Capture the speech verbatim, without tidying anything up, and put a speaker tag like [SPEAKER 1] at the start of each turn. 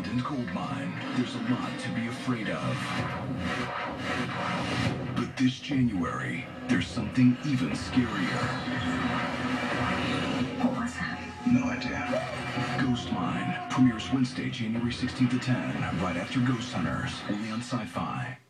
[SPEAKER 1] abandoned gold mine. There's a lot to be afraid of. But this January, there's something even scarier.
[SPEAKER 2] What was that?
[SPEAKER 1] No idea. Ghost Mine premieres Wednesday, January sixteenth at ten, right after Ghost Hunters, only on Sci-Fi.